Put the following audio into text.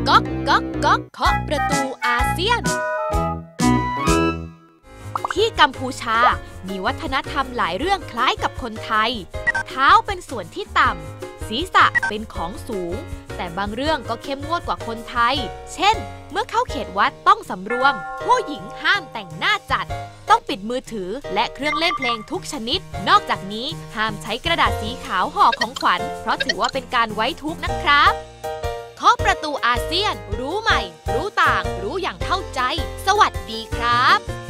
ก๊อกก๊อกก๊อกเคาะประตูอาเซียนที่กัมพูชามีวัฒนธรรมหลายเรื่องคล้ายกับคนไทยเท้าเป็นส่วนที่ต่ำศีรษะเป็นของสูงแต่บางเรื่องก็เข้มงวดกว่าคนไทยเช่นเมื่อเข้าเขตวัดต้องสำรวมผู้หญิงห้ามแต่งหน้าจัดต้องปิดมือถือและเครื่องเล่นเพลงทุกชนิดนอกจากนี้ห้ามใช้กระดาษสีขาวห่อของขวัญเพราะถือว่าเป็นการไว้ทุกข์นะครับเคาะประตูอาเซียนรู้ใหม่รู้ต่างรู้อย่างเข้าใจสวัสดีครับ